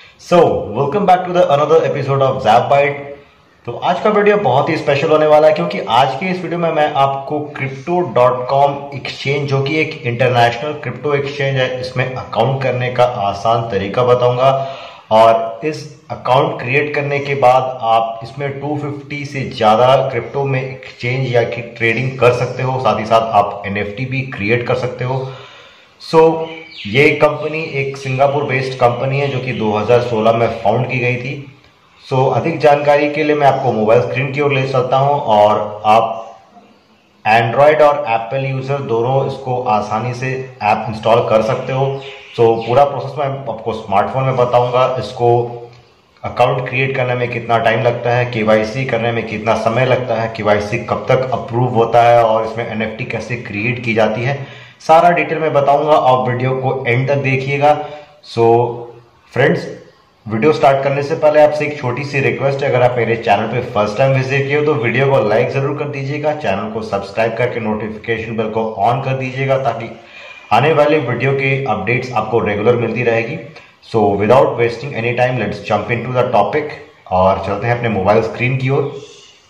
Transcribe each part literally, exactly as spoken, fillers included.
So welcome back to the another episode of Zapbyte. तो आज का वीडियो बहुत ही स्पेशल होने वाला है क्योंकि आज के इस वीडियो में मैं आपको क्रिप्टो डॉट कॉम एक्सचेंज, जो कि एक इंटरनेशनल क्रिप्टो एक्सचेंज है, इसमें अकाउंट करने का आसान तरीका बताऊंगा। और इस अकाउंट क्रिएट करने के बाद आप इसमें दो सौ पचास से ज़्यादा क्रिप्टो में एक्सचेंज या कि ट्रेडिंग कर सकते हो। साथ ही साथ आप एनएफटी भी क्रिएट कर सकते हो। सो so, ये कंपनी एक सिंगापुर बेस्ड कंपनी है जो कि दो हज़ार सोलह में फाउंड की गई थी। सो so, अधिक जानकारी के लिए मैं आपको मोबाइल स्क्रीन की ओर ले चलता हूं और आप एंड्रॉयड और एप्पल यूजर दोनों इसको आसानी से ऐप इंस्टॉल कर सकते हो। सो so, पूरा प्रोसेस मैं आपको स्मार्टफोन में बताऊंगा। इसको अकाउंट क्रिएट करने में कितना टाइम लगता है, केवाईसी करने में कितना समय लगता है, केवाईसी कब तक अप्रूव होता है और इसमें एनएफटी कैसे क्रिएट की जाती है, सारा डिटेल में बताऊंगा। आप वीडियो को एंड तक देखिएगा। सो फ्रेंड्स, वीडियो स्टार्ट करने से पहले आपसे एक छोटी सी रिक्वेस्ट है, अगर आप मेरे चैनल पे फर्स्ट टाइम विजिट किए हो तो वीडियो को लाइक जरूर कर दीजिएगा, चैनल को सब्सक्राइब करके नोटिफिकेशन बेल को ऑन कर दीजिएगा ताकि आने वाले वीडियो के अपडेट्स आपको रेगुलर मिलती रहेगी। So without wasting any time let's jump into the topic और चलते हैं अपने मोबाइल स्क्रीन की ओर।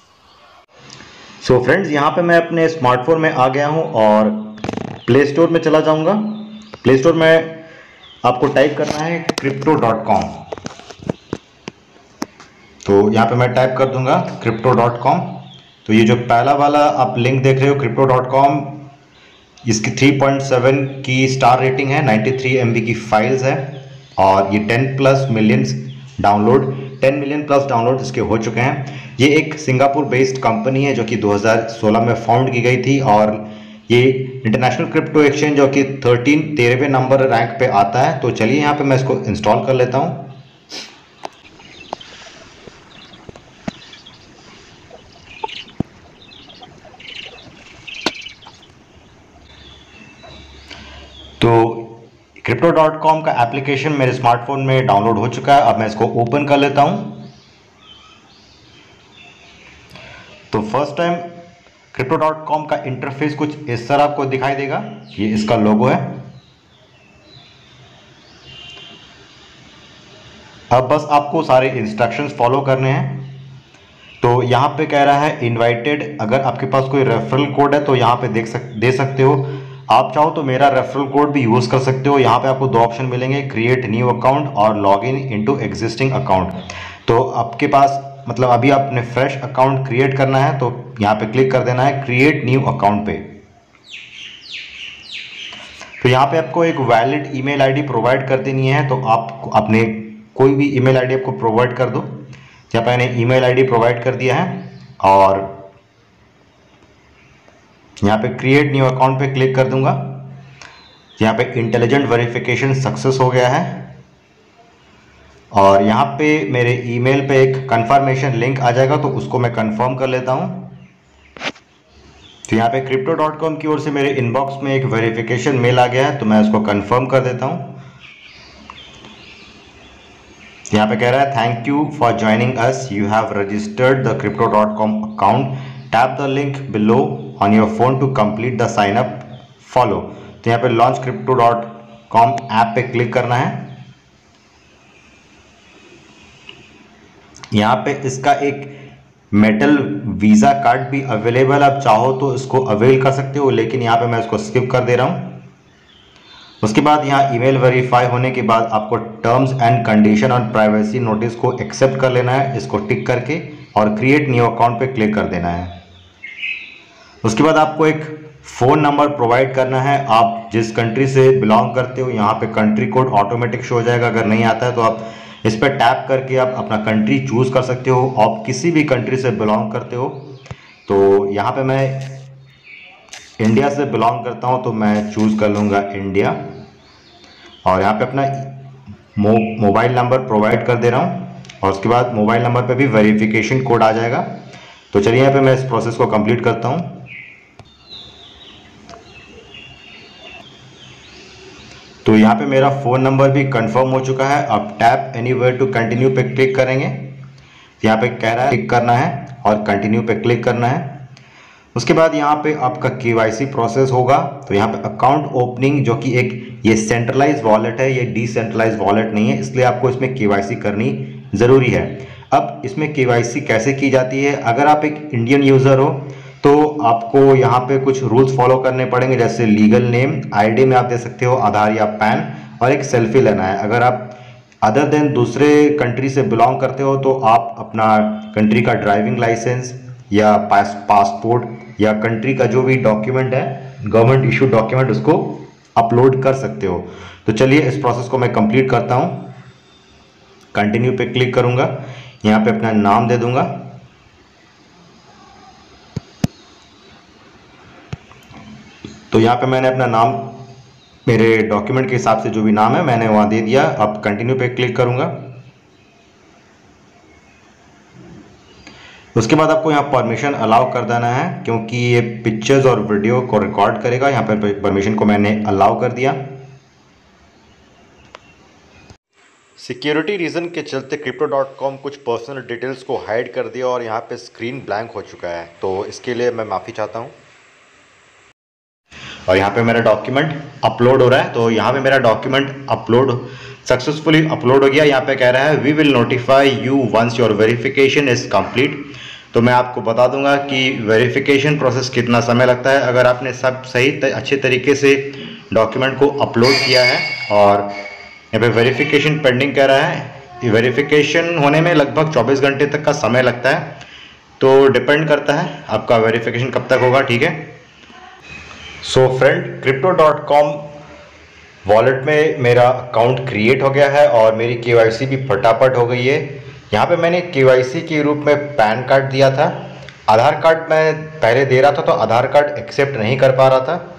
सो फ्रेंड्स, यहाँ पे मैं अपने स्मार्टफोन में आ गया हूँ और प्ले स्टोर में चला जाऊंगा। प्ले स्टोर में आपको टाइप करना है क्रिप्टो डॉट कॉम। तो यहाँ पे मैं टाइप कर दूंगा क्रिप्टो डॉट कॉम। तो ये जो पहला वाला आप लिंक देख रहे हो क्रिप्टो डॉट कॉम, इसकी तीन पॉइंट सात की स्टार रेटिंग है, तिरानवे एम बी की फाइल्स है और ये दस प्लस मिलियंस डाउनलोड दस मिलियन प्लस डाउनलोड इसके हो चुके हैं। ये एक सिंगापुर बेस्ड कंपनी है जो कि दो हज़ार सोलह में फाउंड की गई थी और ये इंटरनेशनल क्रिप्टो एक्सचेंज जो कि थर्टीन तेरहवें नंबर रैंक पे आता है। तो चलिए यहाँ पे मैं इसको इंस्टॉल कर लेता हूँ। तो क्रिप्टो डॉट कॉम का एप्लीकेशन मेरे स्मार्टफोन में डाउनलोड हो चुका है। अब मैं इसको ओपन कर लेता हूँ। तो first time crypto dot com का इंटरफेस कुछ इस तरह आपको दिखाई देगा। ये इसका लोगो है। अब बस आपको सारे इंस्ट्रक्शंस फॉलो करने हैं। तो यहाँ पे कह रहा है इनवाइटेड, अगर आपके पास कोई रेफरल कोड है तो यहाँ पे देख सक दे सकते हो। आप चाहो तो मेरा रेफरल कोड भी यूज़ कर सकते हो। यहाँ पे आपको दो ऑप्शन मिलेंगे, क्रिएट न्यू अकाउंट और log in into existing account. तो आपके पास मतलब अभी आपने फ्रेश अकाउंट क्रिएट करना है तो यहाँ पे क्लिक कर देना है क्रिएट न्यू अकाउंट पे। तो यहाँ पे आपको एक वैलिड ईमेल आईडी प्रोवाइड कर देनी है। तो आप अपने कोई भी ईमेल आईडी आपको प्रोवाइड कर दो। यहाँ पे मैंने ईमेल आईडी प्रोवाइड कर दिया है और यहाँ पे क्रिएट न्यू अकाउंट पे क्लिक कर दूंगा। यहाँ पे इंटेलिजेंट वेरिफिकेशन सक्सेस हो गया है और यहाँ पे मेरे ईमेल पे एक कंफर्मेशन लिंक आ जाएगा तो उसको मैं कंफर्म कर लेता हूँ। तो यहाँ पे क्रिप्टो डॉट कॉम की ओर से मेरे इनबॉक्स में एक वेरिफिकेशन मेल आ गया है तो मैं उसको कंफर्म कर देता हूँ। यहाँ पे कह रहा है thank you for joining us, you have registered the crypto dot com account, tap the link below on your phone to complete the sign up, follow. तो यहाँ पे launch crypto dot com app पे click करना है। यहाँ पे इसका एक मेटल वीज़ा कार्ड भी अवेलेबल, आप चाहो तो इसको अवेल कर सकते हो, लेकिन यहाँ पे मैं इसको स्किप कर दे रहा हूँ। उसके बाद यहाँ ईमेल वेरीफाई होने के बाद आपको टर्म्स एंड कंडीशन और प्राइवेसी नोटिस को एक्सेप्ट कर लेना है, इसको टिक करके, और क्रिएट न्यू अकाउंट पे क्लिक कर देना है। उसके बाद आपको एक फ़ोन नंबर प्रोवाइड करना है, आप जिस कंट्री से बिलोंग करते हो। यहाँ पे कंट्री कोड ऑटोमेटिक शो हो जाएगा, अगर नहीं आता है तो आप इस पर टैप करके आप अपना कंट्री चूज़ कर सकते हो। आप किसी भी कंट्री से बिलोंग करते हो तो यहाँ पे मैं इंडिया से बिलोंग करता हूँ तो मैं चूज़ कर लूँगा इंडिया और यहाँ पे अपना मो, मोबाइल नंबर प्रोवाइड कर दे रहा हूँ और उसके बाद मोबाइल नंबर पे भी वेरिफिकेशन कोड आ जाएगा। तो चलिए यहाँ पे मैं इस प्रोसेस को कंप्लीट करता हूँ। तो यहाँ पे मेरा फ़ोन नंबर भी कंफर्म हो चुका है। अब टैप एनीवेयर टू कंटिन्यू पे क्लिक करेंगे। यहाँ पे कह रहा है क्लिक करना है और कंटिन्यू पे क्लिक करना है। उसके बाद यहाँ पे आपका केवाईसी प्रोसेस होगा। तो यहाँ पे अकाउंट ओपनिंग जो कि एक ये सेंट्रलाइज वॉलेट है, ये डिसेंट्रलाइज वॉलेट नहीं है, इसलिए आपको इसमें केवाईसी करनी ज़रूरी है। अब इसमें केवाईसी कैसे की जाती है? अगर आप एक इंडियन यूज़र हो तो आपको यहाँ पे कुछ रूल्स फॉलो करने पड़ेंगे, जैसे लीगल नेम, आईडी में आप दे सकते हो आधार या पैन, और एक सेल्फी लेना है। अगर आप अदर देन दूसरे कंट्री से बिलोंग करते हो तो आप अपना कंट्री का ड्राइविंग लाइसेंस या पास पासपोर्ट या कंट्री का जो भी डॉक्यूमेंट है, गवर्नमेंट इशू डॉक्यूमेंट, उसको अपलोड कर सकते हो। तो चलिए इस प्रोसेस को मैं कंप्लीट करता हूँ। कंटिन्यू पे क्लिक करूँगा, यहाँ पे अपना नाम दे दूंगा। तो यहाँ पे मैंने अपना नाम, मेरे डॉक्यूमेंट के हिसाब से जो भी नाम है मैंने वहाँ दे दिया। अब कंटिन्यू पे क्लिक करूँगा। उसके बाद आपको यहाँ परमिशन अलाउ कर देना है, क्योंकि ये पिक्चर्स और वीडियो को रिकॉर्ड करेगा। यहाँ पर परमिशन को मैंने अलाउ कर दिया। सिक्योरिटी रीज़न के चलते क्रिप्टो डॉट कॉम कुछ पर्सनल डिटेल्स को हाइड कर दिया और यहाँ पे स्क्रीन ब्लैंक हो चुका है, तो इसके लिए मैं माफ़ी चाहता हूँ। और यहाँ पे मेरा डॉक्यूमेंट अपलोड हो रहा है, तो यहाँ पे मेरा डॉक्यूमेंट अपलोड सक्सेसफुली अपलोड हो गया। यहाँ पे कह रहा है we will notify you once your verification is complete. तो मैं आपको बता दूंगा कि वेरिफिकेशन प्रोसेस कितना समय लगता है। अगर आपने सब सही त, अच्छे तरीके से डॉक्यूमेंट को अपलोड किया है, और यहाँ पे वेरिफिकेशन पेंडिंग कह रहा है, वेरिफिकेशन होने में लगभग चौबीस घंटे तक का समय लगता है। तो डिपेंड करता है आपका वेरिफिकेशन कब तक होगा, ठीक है। So friend, crypto dot com wallet में मेरा अकाउंट क्रिएट हो गया है और मेरी केवाईसी भी फटाफट हो गई है। यहाँ पे मैंने केवाईसी के रूप में पैन कार्ड दिया था। आधार कार्ड मैं पहले दे रहा था तो आधार कार्ड एक्सेप्ट नहीं कर पा रहा था।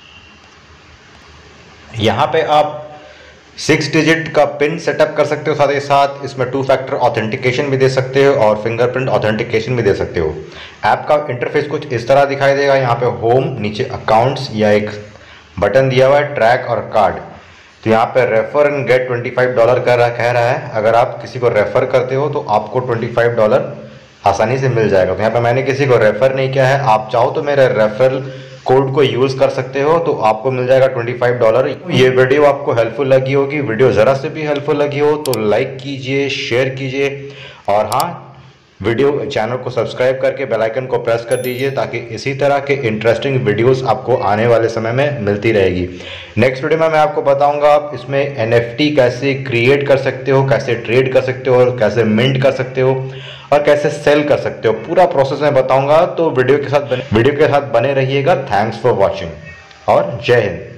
यहाँ पे आप सिक्स डिजिट का पिन सेटअप कर सकते हो, साथ ही साथ इसमें टू फैक्टर ऑथेंटिकेशन भी दे सकते हो और फिंगरप्रिंट ऑथेंटिकेशन भी दे सकते हो। ऐप का इंटरफेस कुछ इस तरह दिखाई देगा। यहाँ पे होम, नीचे अकाउंट्स या एक बटन दिया हुआ है, ट्रैक और कार्ड। तो यहाँ पे refer and get twenty five dollar का कह रहा है। अगर आप किसी को रेफर करते हो तो आपको ट्वेंटी फाइव डॉलर आसानी से मिल जाएगा। तो यहाँ पे मैंने किसी को रेफर नहीं किया है। आप चाहो तो मेरे रेफरल कोड को यूज़ कर सकते हो, तो आपको मिल जाएगा ट्वेंटी फाइव डॉलर। ये वीडियो आपको हेल्पफुल लगी होगी। वीडियो ज़रा से भी हेल्पफुल लगी हो तो लाइक कीजिए, शेयर कीजिए, और हाँ, वीडियो चैनल को सब्सक्राइब करके बेल आइकन को प्रेस कर दीजिए, ताकि इसी तरह के इंटरेस्टिंग वीडियोस आपको आने वाले समय में मिलती रहेगी। नेक्स्ट वीडियो में मैं आपको बताऊंगा आप इसमें एनएफटी कैसे क्रिएट कर सकते हो, कैसे ट्रेड कर सकते हो, और कैसे मिंट कर सकते हो, और कैसे सेल कर सकते हो। पूरा प्रोसेस मैं बताऊंगा, तो वीडियो के साथ बने वीडियो के साथ बने रहिएगा। थैंक्स फॉर वॉचिंग और जय हिंद।